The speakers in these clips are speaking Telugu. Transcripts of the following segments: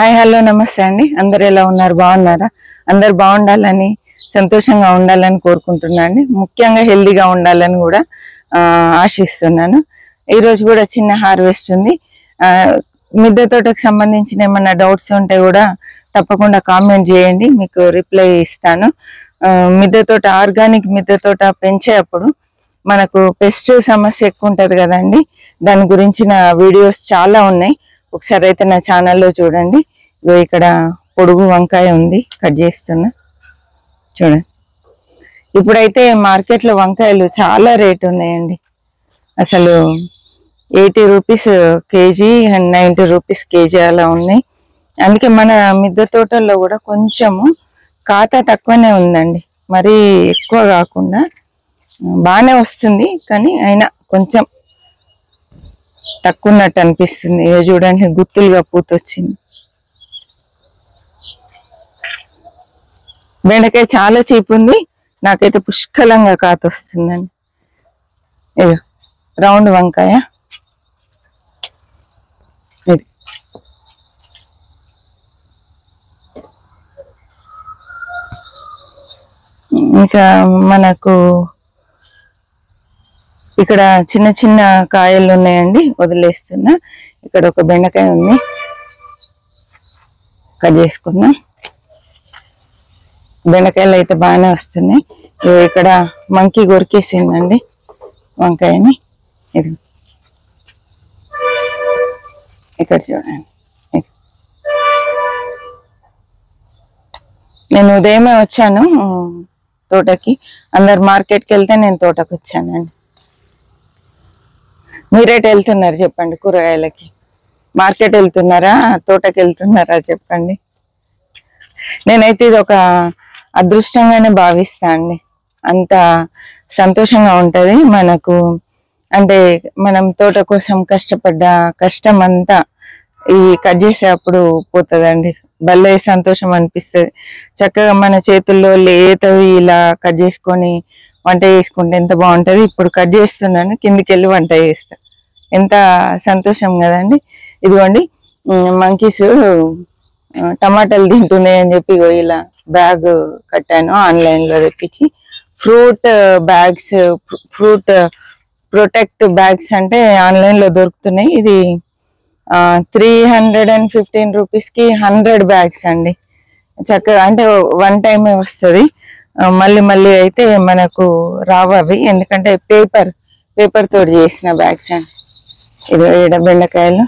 హాయ్ హలో నమస్తే అండి. అందరు ఎలా ఉన్నారు? బాగున్నారా? అందరు బాగుండాలని సంతోషంగా ఉండాలని కోరుకుంటున్నాను. ముఖ్యంగా హెల్దీగా ఉండాలని కూడా ఆశిస్తున్నాను. ఈరోజు కూడా చిన్న హార్వెస్ట్ ఉంది. మిద్దె తోటకు సంబంధించిన ఏమన్నా డౌట్స్ ఉంటే కూడా తప్పకుండా కామెంట్ చేయండి, మీకు రిప్లై ఇస్తాను. మిద్దె తోట ఆర్గానిక్ మిద్దె తోట పెంచేటప్పుడు మనకు పెస్ట్ సమస్య ఎక్కువ ఉంటుంది కదండి. దాని గురించిన వీడియోస్ చాలా ఉన్నాయి. ఒకసారి అయితే నా ఛానల్లో చూడండి. ఇక్కడ పొడుగు వంకాయ ఉంది, కట్ చేస్తున్నా చూడండి. ఇప్పుడైతే మార్కెట్లో వంకాయలు చాలా రేట్ ఉన్నాయండి. అసలు 80 rupees KG and 90 rupees KG అలా ఉన్నాయి. అందుకే మన మిద్దె తోటల్లో కూడా కొంచెము ఖాతా తక్కువనే ఉందండి, మరీ ఎక్కువ కాకుండా బాగానే వస్తుంది, కానీ అయినా కొంచెం తక్కువ ఉన్నట్టు అనిపిస్తుంది. ఇక చూడండి, గుత్తులుగా పూతొచ్చింది. బెండకాయ చాలా చీప్ ఉంది, నాకైతే పుష్కలంగా కాత వస్తుందండి. ఇది రౌండ్ వంకాయ, ఇది ఇంకా మనకు ఇక్కడ చిన్న చిన్న కాయలు ఉన్నాయండి, వదిలేస్తున్నా. ఇక్కడ ఒక బెండకాయ ఉంది, కట్ చేసుకున్నా. బెండకాయలు అయితే బాగానే వస్తున్నాయి. ఇక్కడ మంకీ కొరికేసిందండి వంకాయని. ఇది ఇక్కడ చూడండి. నేను ఉదయమే వచ్చాను తోటకి. అందరు మార్కెట్కి వెళ్తే నేను తోటకి వచ్చానండి. మీరేట వెళ్తున్నారు చెప్పండి? కూరగాయలకి మార్కెట్ వెళ్తున్నారా, తోటకి వెళ్తున్నారా చెప్పండి. నేనైతే ఇది ఒక అదృష్టంగానే భావిస్తా అండి. అంత సంతోషంగా ఉంటది మనకు. అంటే మనం తోట కోసం కష్టపడ్డ కష్టం అంతా ఈ కట్ చేసేటప్పుడు పోతుందండి. భలే సంతోషం అనిపిస్తుంది. చక్కగా మన చేతుల్లో లేతవి ఇలా కట్ చేసుకొని వంట చేసుకుంటే ఎంత బాగుంటది. ఇప్పుడు కట్ చేస్తున్నాను, కిందికి వెళ్ళి వంట చేస్తా. ఎంత సంతోషం కదండి. ఇదిగోండి, మంకీస్ టమాటాలు తింటున్నాయి అని చెప్పి ఇలా బ్యాగ్ కట్టాను ఆన్లైన్లో తెప్పించి. Fruit bags, fruit protect bags అంటే ఆన్లైన్లో దొరుకుతున్నాయి. ఇది 315 రూపీస్కి 100 బ్యాగ్స్ అండి. చక్కగా అంటే వన్ టైమే వస్తుంది, మళ్ళీ మళ్ళీ అయితే మనకు రావు అవి, ఎందుకంటే పేపర్ తోటి చేసిన బ్యాగ్స్ అండి. ఇది బెండకాయలు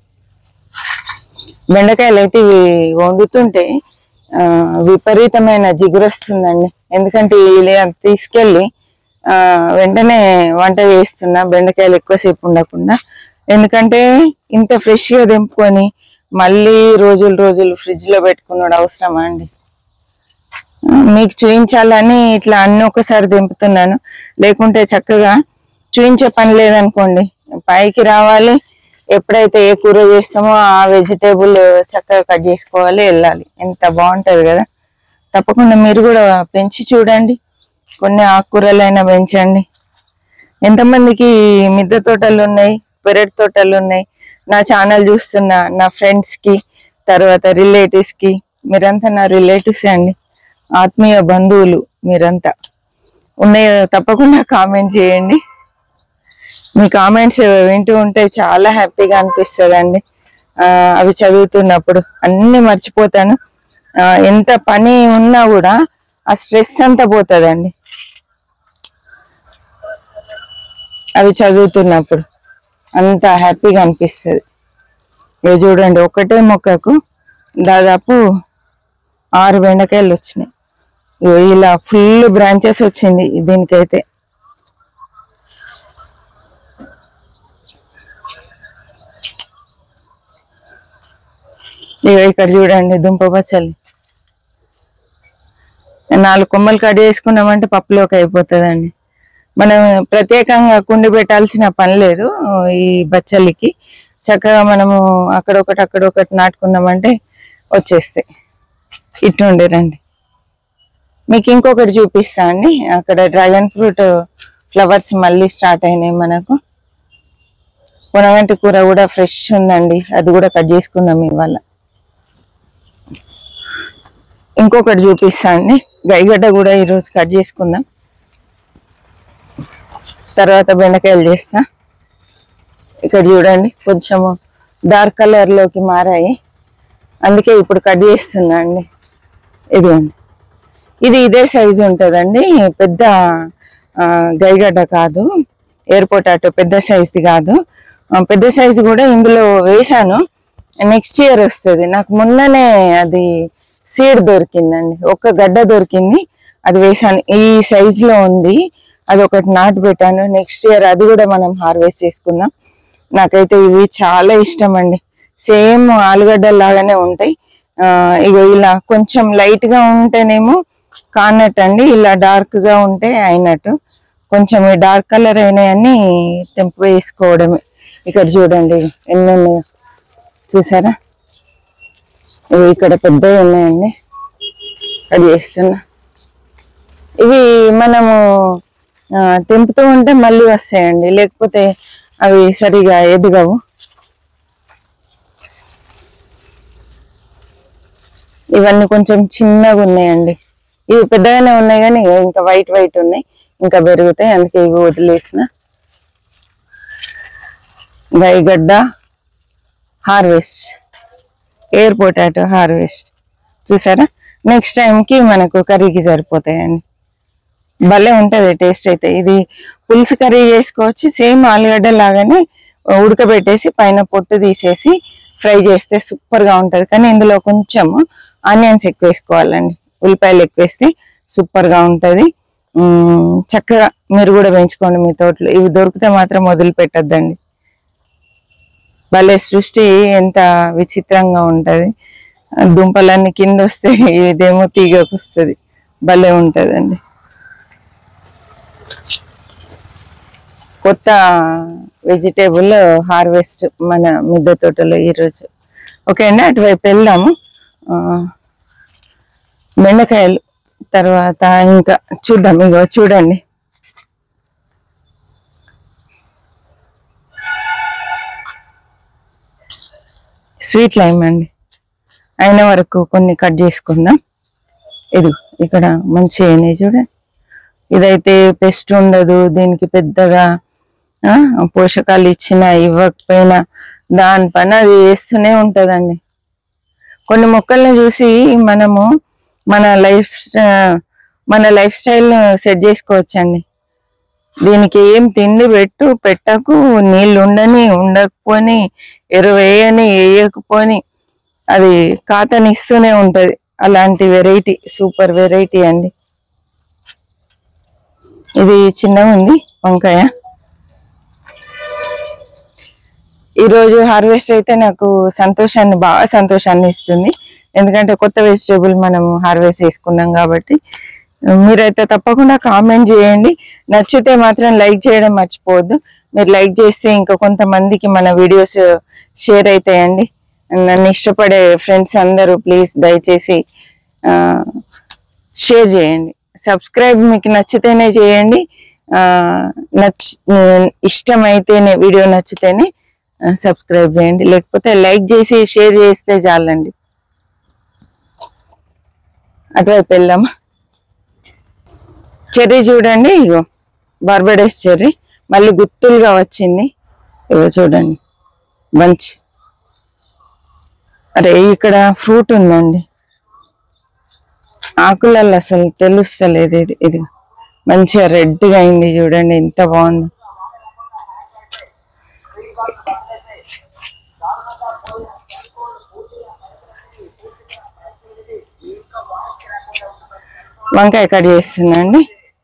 అయితే ఇవి వండుతుంటే విపరీతమైన జిగురు వస్తుందండి. ఎందుకంటే ఇలా తీసుకెళ్ళి వెంటనే వంట చేస్తున్నా, బెండకాయలు ఎక్కువసేపు ఉండకుండా. ఎందుకంటే ఇంత ఫ్రెష్గా తెంపుకొని మళ్ళీ రోజులు ఫ్రిడ్జ్ లో పెట్టుకున్నాడు అవసరమా అండి? మీకు చూపించాలని ఇట్లా అన్ని ఒకసారి తెంపుతున్నాను. లేకుంటే చక్కగా చూపించే పని లేదనుకోండి, పైకి రావాలి, ఎప్పుడైతే ఏ కూర చేస్తామో ఆ వెజిటేబుల్ చక్కగా కట్ చేసుకోవాలి, వెళ్ళాలి. ఎంత బాగుంటది కదా. తప్పకుండా మీరు కూడా పెంచి చూడండి, కొన్ని ఆకుకూరలైనా పెంచండి. ఎంతమందికి మిద్దె తోటలు ఉన్నాయి, పెరటి తోటలు ఉన్నాయి? నా ఛానల్ చూస్తున్న నా ఫ్రెండ్స్ కి, తర్వాత రిలేటివ్స్ కి, మీరంతా నా రిలేటివ్స్ అండి, ఆత్మీయ బంధువులు మీరంతా ఉన్నాయో తప్పకుండా కామెంట్ చేయండి. మీ కామెంట్స్ వింటూ ఉంటే చాలా హ్యాపీగా అనిపిస్తుంది అండి. అవి చదువుతున్నప్పుడు అన్ని మర్చిపోతాను. ఎంత పని ఉన్నా కూడా ఆ స్ట్రెస్ అంతా పోతుందండి అవి చదువుతున్నప్పుడు. అంత హ్యాపీగా అనిపిస్తుంది. ఇవి చూడండి, ఒకటే మొక్కకు దాదాపు 6 బెండకాయలు వచ్చినాయి. ఇలా ఫుల్ బ్రాంచెస్ వచ్చింది దీనికైతే. ఇక్కడ చూడండి, దుంప పచ్చలి 4 కొమ్మలు కట్ చేసుకున్నామంటే పప్పులోకి అయిపోతుందండి. మనం ప్రత్యేకంగా కుండి పెట్టాల్సిన పని లేదు ఈ బచ్చలికి. చక్కగా మనము అక్కడొకటి నాటుకున్నామంటే వచ్చేస్తాయి. ఇట్లుండే రండి, మీకు ఇంకొకటి చూపిస్తా అండి. అక్కడ డ్రాగన్ ఫ్రూట్ ఫ్లవర్స్ మళ్ళీ స్టార్ట్ అయినాయి మనకు. పొనగంటి కూర కూడా ఫ్రెష్ ఉందండి, అది కూడా కట్ చేసుకున్నాం ఇవాళ. ఇంకొకటి చూపిస్తా అండి. గైగడ్డ కూడా ఈరోజు కట్ చేసుకుందాం, తర్వాత బెండకాయలు చేస్తా. ఇక్కడ చూడండి కొంచెము డార్క్ కలర్ లోకి మారాయి, అందుకే ఇప్పుడు కట్ చేస్తున్నా అండి. ఇదిగోండి, ఇది ఇదే సైజు ఉంటుందండి, పెద్ద గైగడ్డ కాదు, ఎయిర్ పొటాటో పెద్ద సైజుది కాదు. పెద్ద సైజు కూడా ఇందులో వేసాను, నెక్స్ట్ ఇయర్ వస్తుంది. నాకు మొన్ననే అది సీడ్ దొరికిందండి, ఒక గడ్డ దొరికింది, అది వేసాను. ఈ సైజులో ఉంది, అది ఒకటి నాటు పెట్టాను. నెక్స్ట్ ఇయర్ అది కూడా మనం హార్వెస్ట్ చేసుకుందాం. నాకైతే ఇవి చాలా ఇష్టం అండి, సేమ్ ఆలుగడ్డల లాగానే ఉంటాయి. ఇక ఇలా కొంచెం లైట్ గా ఉంటేనేమో కానట్టు అండి, ఇలా డార్క్ గా ఉంటే అయినట్టు. కొంచెం ఈ డార్క్ కలర్ అయినాయని తెంపు వేసుకోవడమే. ఇక్కడ చూడండి ఎన్ని ఉన్నాయో చూసారా, ఇక్కడ పెద్దవి ఉన్నాయండి, అది చేస్తున్నా. ఇవి మనము తెంపుతూ ఉంటే మళ్ళీ వస్తాయండి, లేకపోతే అవి సరిగా ఎదగవు. ఇవన్నీ కొంచెం చిన్నగా ఉన్నాయండి, ఇవి పెద్దగానే ఉన్నాయి కానీ ఇంకా వైట్ వైట్ ఉన్నాయి, ఇంకా పెరుగుతాయి, అందుకే ఇవి వదిలేసిన. గైగడ్డ హార్వెస్ట్, ఎయిర్ పొటాటో హార్వెస్ట్ చూసారా. నెక్స్ట్ టైంకి మనకు కర్రీకి సరిపోతాయండి, భలే ఉంటుంది టేస్ట్ అయితే. ఇది పులుసు కర్రీ చేసుకోవచ్చు, సేమ్ ఆలుగడ్డ లాగానే ఉడకబెట్టేసి పైన పొట్టు తీసేసి ఫ్రై చేస్తే సూపర్ గా ఉంటది. కానీ ఇందులో కొంచెం ఆనియన్స్ ఎక్కువ వేసుకోవాలండి, ఉల్లిపాయలు ఎక్కువ వేస్తే సూపర్ గా ఉంటది. చక్కగా మీరు కూడా పెంచుకోండి మీ తోటలో, ఇవి దొరికితే మాత్రం వదిలిపెట్టద్దండి. భలే సృష్టి ఎంత విచిత్రంగా ఉంటది, దుంపలన్నీ కింద వస్తే ఇదేమో తీగకు వస్తుంది, భలే ఉంటదండి. కొత్త వెజిటేబుల్ హార్వెస్ట్ మన మిద్దె తోటలో ఈరోజు. ఓకే అండి, అటువైపు వెళ్దాము. బెండకాయలు తర్వాత ఇంకా చూద్దాం. ఇగో చూడండి, స్వీట్ లైమ్ అండి, అయిన వరకు కొన్ని కట్ చేసుకుందాం. ఇది ఇక్కడ మంచి అయినాయి చూడండి, ఇదైతే పెస్ట్ ఉండదు, దీనికి పెద్దగా పోషకాలు ఇచ్చినా ఇవ్వకపోయినా దాని పని అది వేస్తూనే ఉంటదండి. కొన్ని మొక్కల్ని చూసి మనము మన లైఫ్ స్టైల్ సెట్ చేసుకోవచ్చండి. దీనికి ఏం తిండి పెట్టకు, నీళ్ళు ఉండని ఉండకపోని, ఎరువు వేయని వేయకపోని అది కాతని ఇస్తూనే ఉంటది. అలాంటి వెరైటీ, సూపర్ వెరైటీ అండి. ఇది చిన్నగా ఉంది వంకాయ. ఈరోజు హార్వెస్ట్ అయితే నాకు బాగా సంతోషాన్ని ఇస్తుంది, ఎందుకంటే కొత్త వెజిటేబుల్ మనం హార్వెస్ట్ చేసుకున్నాం కాబట్టి. మీరైతే తప్పకుండా కామెంట్ చేయండి, నచ్చితే మాత్రం లైక్ చేయడం మర్చిపోవద్దు. మీరు లైక్ చేస్తే ఇంకా కొంతమందికి మన వీడియోస్ షేర్ అవుతాయండి. నన్ను ఇష్టపడే ఫ్రెండ్స్ అందరూ ప్లీజ్ దయచేసి షేర్ చేయండి. సబ్స్క్రైబ్ మీకు నచ్చితేనే చేయండి, ఇష్టమైతేనే, వీడియో నచ్చితేనే సబ్స్క్రైబ్ చేయండి, లేకపోతే లైక్ చేసి షేర్ చేస్తే చాలండి. అటువైపు వెళ్దామా. చెర్రీ చూడండి, ఇగో బార్బడేస్ చెర్రీ మళ్ళీ గుత్తులుగా వచ్చింది. ఇగో చూడండి బంచ్. అరే ఇక్కడ ఫ్రూట్ ఉందండి, ఆకులలో అసలు తెలుస్తలేదు. ఇది మంచిగా రెడ్గా అయింది చూడండి, ఎంత బాగుంది. వంకాయ కట్ చేస్తున్నా అండి.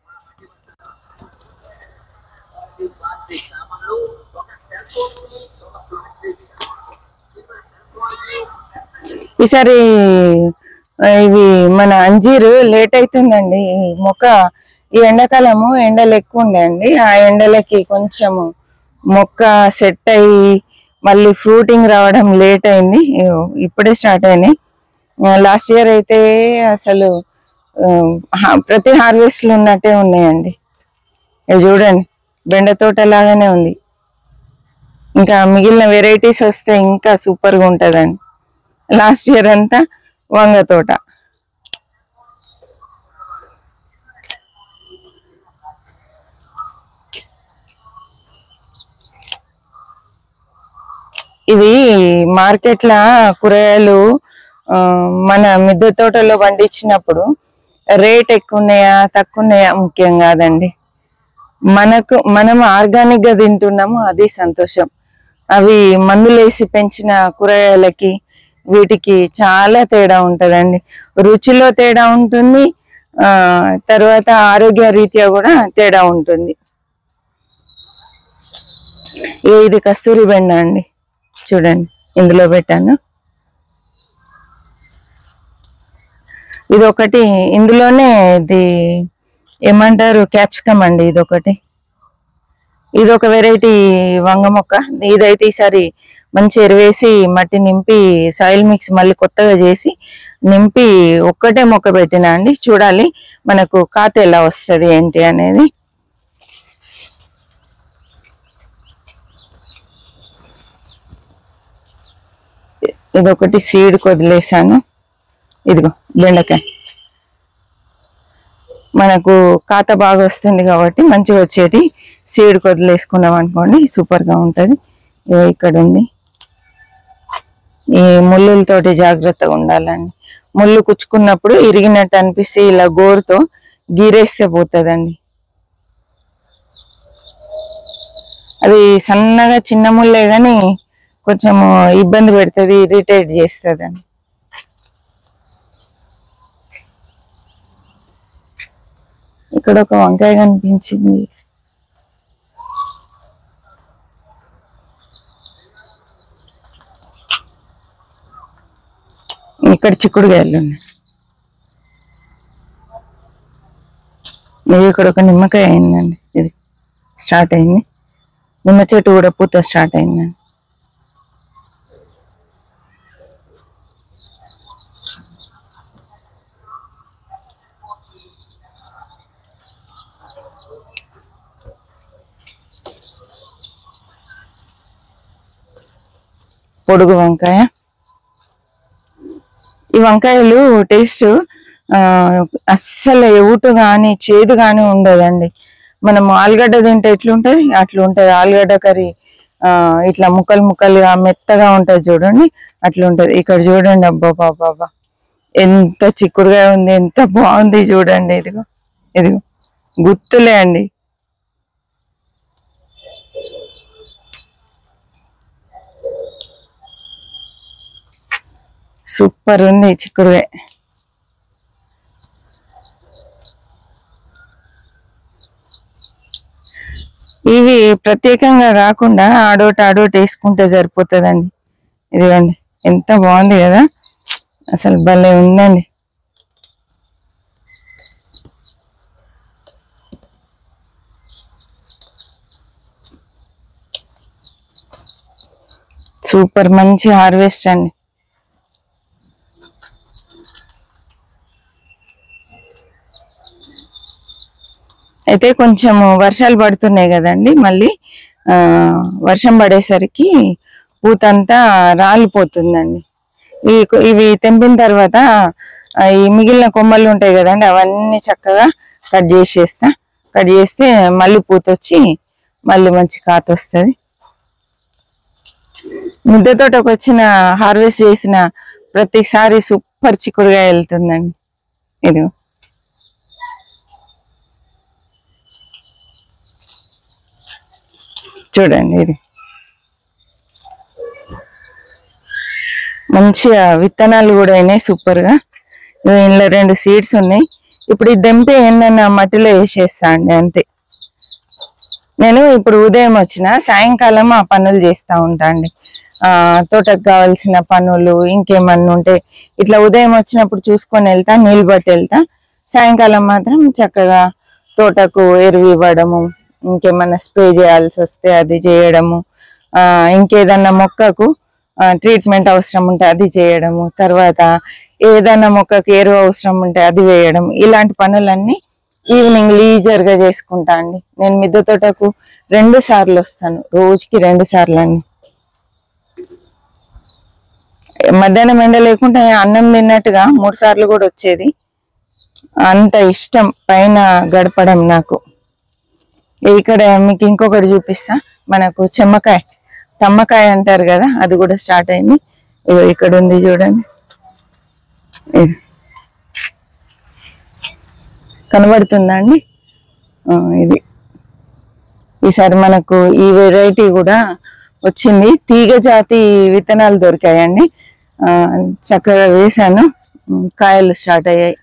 ఈసారి ఇవి మన అంజీరు లేట్ అవుతుందండి. మొక్క ఈ ఎండాకాలము ఎండలు ఎక్కువ ఉండే అండి, ఆ ఎండలకి కొంచెము మొక్క సెట్ అయ్యి మళ్ళీ ఫ్రూటింగ్ రావడం లేట్ అయింది, ఇప్పుడే స్టార్ట్ అయినాయి. లాస్ట్ ఇయర్ అయితే అసలు ప్రతి హార్వెస్ట్లు ఉన్నట్టే ఉన్నాయండి. ఇవి చూడండి బెండ తోట లాగానే ఉంది. ఇంకా మిగిలిన వెరైటీస్ వస్తే ఇంకా సూపర్గా ఉంటుందండి. లాస్ట్ ఇయర్ అంతా వంగ తోట, ఇవి మార్కెట్ల కూరగాయలు మన మిద్దె తోటలో పండించినప్పుడు రేట్ ఎక్కువ ఉన్నాయా తక్కువ ఉన్నాయా ముఖ్యం కాదండి. మనం ఆర్గానిక్ గా తింటున్నాము, అది సంతోషం. అవి మందులేసి పెంచిన కూరగాయలకి వీటికి చాలా తేడా ఉంటదండి. రుచిలో తేడా ఉంటుంది, తర్వాత ఆరోగ్య రీత్యా కూడా తేడా ఉంటుంది. ఇది కస్తూరి బెండ అండి, చూడండి ఇందులో పెట్టాను. ఇది ఒకటి, ఇందులోనే ఇది ఏమంటారు క్యాప్సికమ్ అండి. ఇది ఒక వెరైటీ వంగ మొక్క. ఇదైతే ఈసారి మంచి ఎరువేసి మట్టి నింపి సాయిల్ మిక్స్ మళ్ళీ కొత్తగా చేసి నింపి ఒక్కటే మొక్క పెట్టినా అండి. చూడాలి మనకు కాత ఎలా వస్తుంది ఏంటి అనేది. ఇదొకటి సీడ్ వదిలేసాను. ఇదిగో బెండకాయ మనకు కాత బాగా వస్తుంది కాబట్టి మంచిగా వచ్చేటి సీడ్ వదిలేసుకున్నాం అనుకోండి, సూపర్గా ఉంటుంది. ఇక్కడ ఉంది. ఈ ముళ్ళులతోటి జాగ్రత్తగా ఉండాలండి. ముళ్ళు కుచ్చుకున్నప్పుడు ఇరిగినట్టు అనిపిస్తే ఇలా గోరుతో గీరేస్తే పోతుందండి. అది సన్నగా చిన్న ముళ్ళే కానీ కొంచెం ఇబ్బంది పెడుతుంది, ఇరిటేట్ చేస్తుందండి. ఇక్కడ ఒక వంకాయ కనిపించింది. ఇక్కడ చిక్కుడుకాయలు ఉన్నాయి. ఇక్కడ ఒక నిమ్మకాయ అయిందండి, ఇది స్టార్ట్ అయింది. నిమ్మ చెట్టు కూడా పూత స్టార్ట్ అయిందండి. పొడుగు వంకాయ. ఈ వంకాయలు టేస్ట్ అస్సలు ఎవుటు కానీ చేదు కానీ ఉండదండి. మనం ఆలుగడ్డ తింటే ఎట్లుంటది అట్లుంటది. ఆలుగడ్డ కర్రీ ఇట్లా ముక్కలు ముక్కలుగా మెత్తగా ఉంటది చూడండి, అట్లుంటది. ఇక్కడ చూడండి, అబ్బా బాబా ఎంత చిక్కుడుగా ఉంది, ఎంత బాగుంది చూడండి. ఇదిగో గుత్తులే అండి. సూపర్ ఉంది చిక్కుడుకాయ. ఇవి ప్రత్యేకంగా కాకుండా ఆడోటి వేసుకుంటే సరిపోతుందండి. ఇదిగోండి ఎంత బాగుంది కదా, అసలు భలే ఉందండి. సూపర్, మంచి హార్వెస్ట్ అండి. అయితే కొంచెం వర్షాలు పడుతున్నాయి కదండి, మళ్ళీ వర్షం పడేసరికి పూతంతా రాలిపోతుందండి. ఇవి తెంపిన తర్వాత ఈ మిగిలిన కొమ్మలు ఉంటాయి కదండి, అవన్నీ చక్కగా కట్ చేస్తే మళ్ళీ పూత వచ్చి మళ్ళీ మంచి కాత వస్తుంది. మిద్దె తోటకు వచ్చిన హార్వెస్ట్ చేసిన ప్రతిసారి సూపర్ చిక్కుడుగా వెళ్తుందండి. ఇది చూడండి, ఇది మంచిగా విత్తనాలు కూడా అయినాయి సూపర్గా. ఇందులో 2 సీడ్స్ ఉన్నాయి. ఇప్పుడు ఈ దెంపే ఏందన్నా మట్టిలో వేసేస్తా అండి, అంతే. నేను ఇప్పుడు ఉదయం వచ్చిన సాయంకాలం ఆ పనులు చేస్తూ ఉంటా అండి. తోటకు కావాల్సిన పనులు ఇంకేమన్నా ఉంటే ఇట్లా ఉదయం వచ్చినప్పుడు చూసుకొని వెళ్తా, నీళ్ళు బట్టి వెళ్తా. సాయంకాలం మాత్రం చక్కగా తోటకు ఎరువు ఇవ్వడము, ఇంకేమన్నా స్ప్రే చేయాల్సి వస్తే అది చేయడము, ఇంకేదన్నా మొక్కకు ట్రీట్మెంట్ అవసరం ఉంటే అది చేయడము, తర్వాత ఏదైనా మొక్కకు ఎరువు అవసరం ఉంటే అది వేయడం, ఇలాంటి పనులన్నీ ఈవినింగ్ లీజర్గా చేసుకుంటా అండి. నేను మిద్దె తోటకు 2 సార్లు వస్తాను, రోజుకి 2 సార్లు అండి. మధ్యాహ్నం ఎండ లేకుండా అన్నం తిన్నట్టుగా 3 సార్లు కూడా వచ్చేది. అంత ఇష్టం పైన గడపడం నాకు. ఇక్కడ మీకు ఇంకొకటి చూపిస్తా. మనకు చెమ్మకాయ తమ్మకాయ అంటారు కదా, అది కూడా స్టార్ట్ అయింది. ఇక్కడ ఉంది చూడండి, కనబడుతుందా అండి? ఇది ఈసారి మనకు ఈ వెరైటీ కూడా వచ్చింది. తీగ జాతి విత్తనాలు దొరికాయండి. చక్కగా వేసాను, కాయలు స్టార్ట్ అయ్యాయి.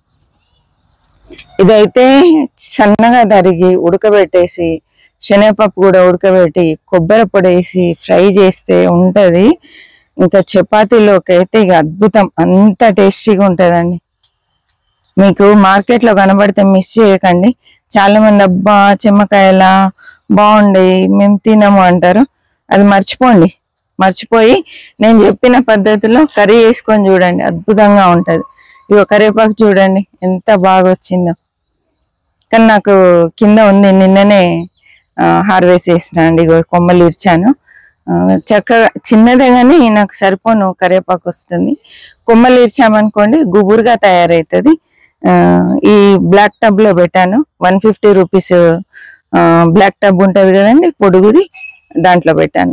ఇదైతే సన్నగా తరిగి ఉడకబెట్టేసి, శనగపప్పు కూడా ఉడకబెట్టి కొబ్బరి పొడి వేసి ఫ్రై చేస్తే ఉంటది. ఇంకా చపాతీలోకి అయితే ఇక అద్భుతం, అంత టేస్టీగా ఉంటదండి. మీకు మార్కెట్లో కనబడితే మిస్ చేయకండి. చాలా మంది అబ్బా చెమ్మకాయలా బాగుండే మేము తినము అంటారు. అది మర్చిపోయి నేను చెప్పిన పద్ధతిలో కర్రీ వేసుకొని చూడండి, అద్భుతంగా ఉంటది. ఇగో కరివేపాకు చూడండి ఎంత బాగా వచ్చిందో. కానీ నాకు కింద ఉంది, నిన్ననే హార్వెస్ట్ చేసిన అండి. ఇగో కొమ్మలు ఇర్చాను, చక్కగా చిన్నదే కానీ నాకు సరిపోను కరివేపాకు వస్తుంది. కొమ్మలు ఇర్చామనుకోండి గుబురుగా తయారవుతుంది. ఈ బ్లాక్ టబ్ లో పెట్టాను, 150 రూపీస్ బ్లాక్ టబ్ ఉంటది కదండి పొడుగుది, దాంట్లో పెట్టాను.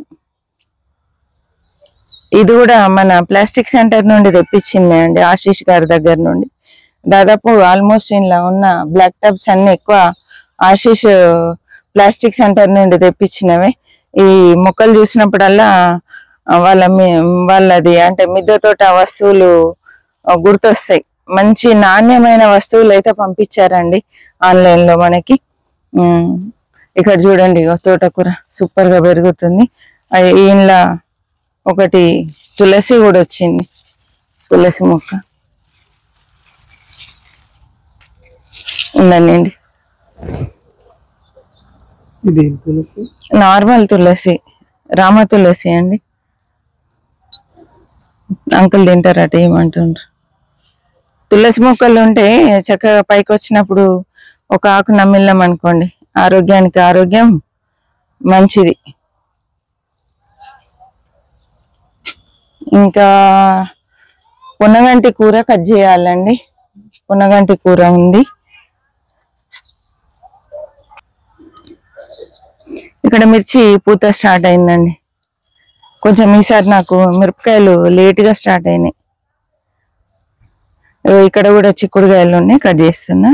ఇది కూడా మన ప్లాస్టిక్ సెంటర్ నుండి తెప్పించింది అండి, ఆశీష్ గారి దగ్గర నుండి. దాదాపు ఆల్మోస్ట్ ఇలా ఉన్న బ్లాక్ టబ్స్ అన్ని ఎక్కువ ఆశీష్ ప్లాస్టిక్ సెంటర్ నుండి తెప్పించినవే. ఈ మొక్కలు చూసినప్పుడల్లా వాళ్ళది అంటే మిద్దె తోట వస్తువులు గుర్తొస్తాయి. మంచి నాణ్యమైన వస్తువులు అయితే పంపించారండి ఆన్లైన్ లో మనకి. ఇక్కడ చూడండి తోటకూర సూపర్ గా పెరుగుతుంది. ఈయనలా ఒకటి తులసి కూడా వచ్చింది, తులసి మొక్క ఉందండి. నార్మల్ తులసి, రామ తులసి అండి. అంకుల్ తింటారట, ఏమంటుండ్రు. తులసి మొక్కలు ఉంటే చక్కగా పైకి వచ్చినప్పుడు ఒక ఆకు నమిలినాం అనుకోండి, ఆరోగ్యానికి ఆరోగ్యం, మంచిది. ఇంకా పునగంటి కూర కట్ చేయాలండి, పునగంటి కూర ఉంది. ఇక్కడ మిర్చి పూత స్టార్ట్ అయిందండి. కొంచెం ఈసారి నాకు మిరపకాయలు లేటుగా స్టార్ట్ అయినాయి. ఇక్కడ కూడా చిక్కుడుకాయలు ఉన్నాయి, కట్ చేస్తున్నా.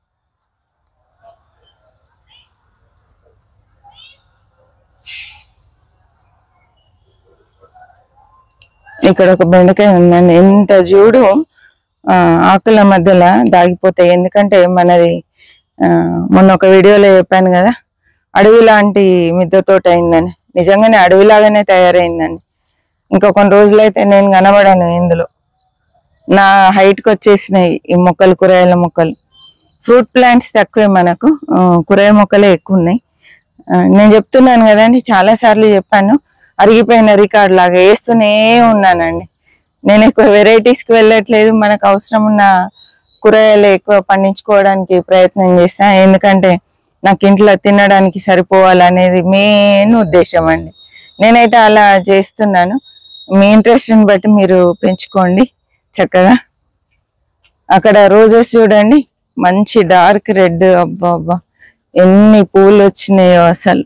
ఇక్కడ ఒక బెండకాయ ఉందండి, ఎంత చూడు ఆకుల మధ్యలో దాగిపోతాయి. ఎందుకంటే మనది మొన్న ఒక వీడియోలో చెప్పాను కదా, అడవి లాంటి మిద్దె తోట అయిందని. నిజంగానే అడవిలాగానే తయారైందండి. ఇంకా కొన్ని రోజులైతే నేను కనబడాను ఇందులో. నా హైట్కి వచ్చేసినాయి ఈ మొక్కలు, కూరగాయల మొక్కలు. ఫ్రూట్ ప్లాంట్స్ తక్కువే మనకు, కూరగాయ మొక్కలే ఎక్కువ ఉన్నాయి. నేను చెప్తున్నాను కదండి, చాలా సార్లు చెప్పాను, అరిగిపోయిన రికార్డ్ లాగా వేస్తూనే ఉన్నానండి. నేను ఎక్కువ వెరైటీస్కి వెళ్ళట్లేదు, మనకు అవసరం ఉన్న కూరగాయలు ఎక్కువ పండించుకోవడానికి ప్రయత్నం చేస్తాను. ఎందుకంటే నాకు ఇంట్లో తినడానికి సరిపోవాలనేది మెయిన్ ఉద్దేశం అండి. నేనైతే అలా చేస్తున్నాను. మీ ఇంట్రెస్ట్ని బట్టి మీరు పెంచుకోండి చక్కగా. అక్కడ రోజెస్ చూడండి, మంచి డార్క్ రెడ్, అబ్బా అబ్బా ఎన్ని పూలు వచ్చినాయో అసలు.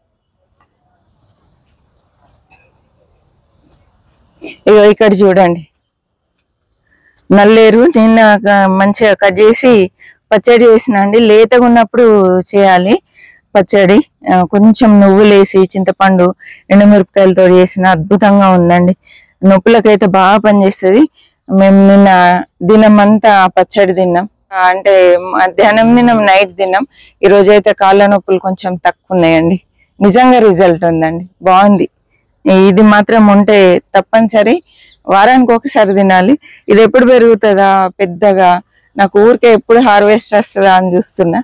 ఇగో ఇక్కడ చూడండి నల్లేరు, నిన్న మంచిగా కట్ చేసి పచ్చడి చేసిన అండి. లేతగా ఉన్నప్పుడు చేయాలి పచ్చడి, కొంచెం నువ్వులు వేసి చింతపండు ఎండుమిరపకాయలతో చేసిన, అద్భుతంగా ఉందండి. నొప్పులకైతే బాగా పనిచేస్తుంది. మేము నిన్న దినమంతా పచ్చడి తిన్నాం, అంటే మధ్యాహ్నం తిన్నాం, నైట్ తిన్నాం. ఈ రోజైతే కాళ్ళ నొప్పులు కొంచెం తక్కువ ఉన్నాయండి. నిజంగా రిజల్ట్ ఉందండి, బాగుంది. ఇది మాత్రం ఉంటే తప్పనిసరి వారానికి ఒకసారి తినాలి. ఇది ఎప్పుడు పెరుగుతుందా పెద్దగా, నాకు ఊరికే ఎప్పుడు హార్వెస్ట్ వస్తుందా అని చూస్తున్నా.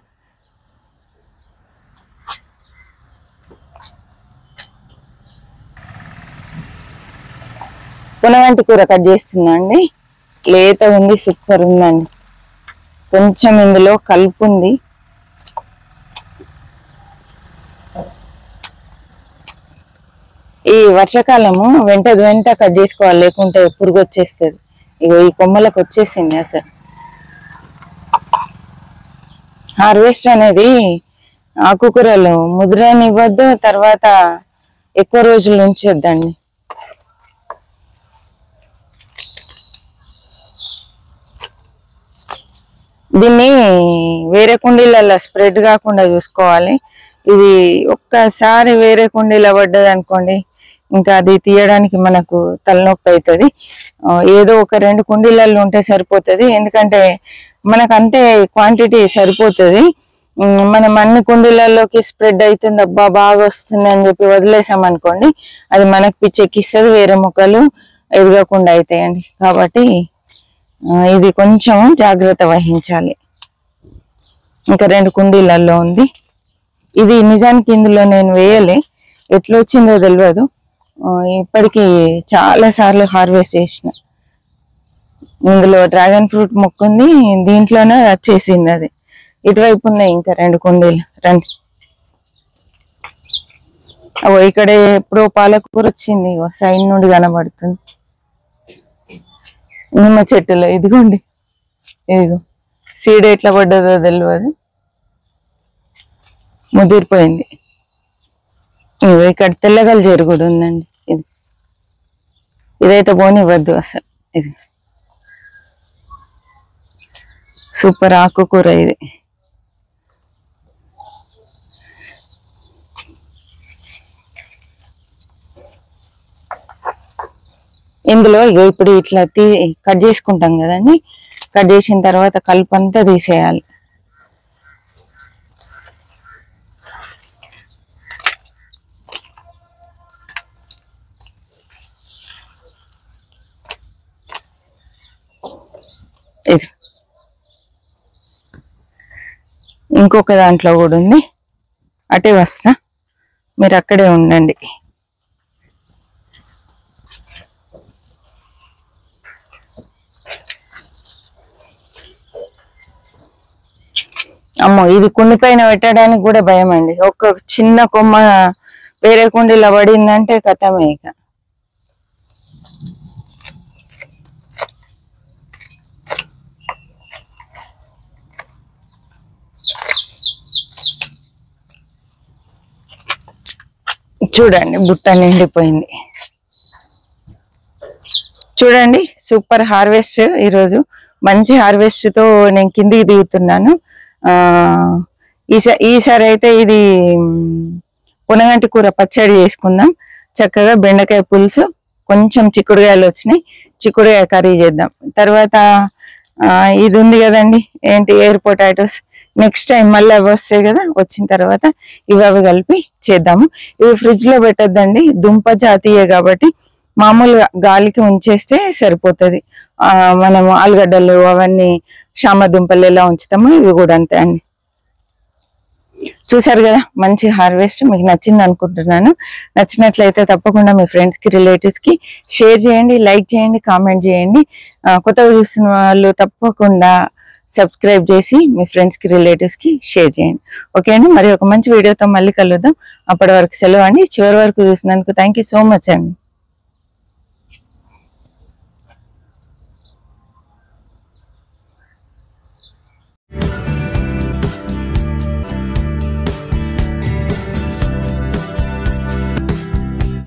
పునగంటి కూర కట్ చేస్తున్నా అండి. లేత ఉంది, సూపర్ ఉందండి. కొంచెం ఇందులో కలుపు ఉంది. ఈ వర్షాకాలము వెంట కట్ చేసుకోవాలి, లేకుంటే పురుగు వచ్చేస్తుంది. ఇగో ఈ కొమ్మలకు వచ్చేసింది అసలు. హార్వెస్ట్ అనేది ఆకుకూరలు ముద్రనివ్వద్దు, తర్వాత ఎక్కువ రోజులు ఉంచొద్దండి. దీన్ని వేరే కుండీలలో స్ప్రెడ్ కాకుండా చూసుకోవాలి. ఇది ఒక్కసారి వేరే కుండీలో పడ్డది అనుకోండి, ఇంకా అది తీయడానికి మనకు తలనొప్పి అవుతుంది. ఏదో ఒక 2 కుండీలలో ఉంటే సరిపోతుంది. ఎందుకంటే మనకు అంతే క్వాంటిటీ సరిపోతుంది. మనం అన్ని కుండీలలోకి స్ప్రెడ్ అవుతుంది, అబ్బా బాగా వస్తుంది అని చెప్పి వదిలేసాం అనుకోండి, అది మనకు పిచ్చెక్కిస్తుంది, వేరే మొక్కలు ఎదగకుండా అవుతాయండి. కాబట్టి ఇది కొంచెం జాగ్రత్త వహించాలి. ఇంకా 2 కుండీలలో ఉంది. ఇది నిజానికి ఇందులో నేను వేయలే, ఎట్లా వచ్చిందో తెలియదు. ఇప్పటికీ చాలా సార్లు హార్వెస్ట్ చేసిన. ఇందులో డ్రాగన్ ఫ్రూట్ మొక్క ఉంది, దీంట్లోనే వచ్చేసింది అది. ఇటువైపు ఉన్నాయి ఇంకా 2 కుండీలు. రండి. ఇక్కడ ఎప్పుడో పాలకూర వచ్చింది, సైడ్ నుండి కనబడుతుంది. నిమ్మ చెట్టులో ఇదిగోండి, ఇదిగో సీడ్ ఎట్లా పడ్డదో తెలియదు, ముదిరిపోయింది. ఇక్కడ తెల్లగల జరుగుడు ఉందండి. ఇదైతే పోనివ్వద్దు అసలు. ఇది సూపర్ ఆకుకూర ఇది. ఇందులో ఇప్పుడు ఇట్లా కట్ చేసుకుంటాం కదండి, కట్ చేసిన తర్వాత కలుపు అంతా తీసేయాలి. ఇది ఇంకొక దాంట్లో కూడా ఉంది, అటే వస్తా, మీరు అక్కడే ఉండండి. అమ్మో, ఇది కుండి పైన పెట్టడానికి కూడా భయం అండి. ఒక చిన్న కొమ్మ వేరే కుండీలో పడిందంటే కథమే ఇక. చూడండి, బుట్ట నిండిపోయింది. చూడండి, సూపర్ హార్వెస్ట్. ఈరోజు మంచి హార్వెస్ట్ తో నేను కిందికి దిగుతున్నాను. ఈసారి అయితే ఇది పునగంటి కూర పచ్చడి చేసుకుందాం. చక్కగా బెండకాయ పులుసు, కొంచెం చిక్కుడుకాయలు వచ్చినాయి, చిక్కుడుకాయ కర్రీ చేద్దాం. తర్వాత ఇది ఉంది కదండి, ఏంటి ఎయిర్ పొటాటోస్. నెక్స్ట్ టైం మళ్ళీ అవి వస్తాయి కదా, వచ్చిన తర్వాత ఇవి కలిపి చేద్దాము. ఇవి ఫ్రిడ్జ్ లో పెట్టద్దండి, దుంప జాతీయే కాబట్టి మామూలుగా గాలికి ఉంచేస్తే సరిపోతుంది. మనము ఆలుగడ్డలు అవన్నీ శామ దుంపలు ఎలా ఉంచుతామో ఇవి కూడా అంతే అండి. చూసారు కదా, మంచి హార్వెస్ట్. మీకు నచ్చింది అనుకుంటున్నాను. నచ్చినట్లయితే తప్పకుండా మీ ఫ్రెండ్స్ కి, రిలేటివ్స్ కి షేర్ చేయండి, లైక్ చేయండి, కామెంట్ చేయండి. కొత్తగా చూస్తున్న వాళ్ళు తప్పకుండా సబ్స్క్రైబ్ చేసి మీ ఫ్రెండ్స్ కి, రిలేటివ్స్ కి షేర్ చేయండి. ఓకే అండి, మరి ఒక మంచి వీడియోతో మళ్ళీ కలుద్దాం. అప్పటి వరకు సెలవు అండి. చివరి వరకు చూసినందుకు థ్యాంక్ యూ సో మచ్ అండి.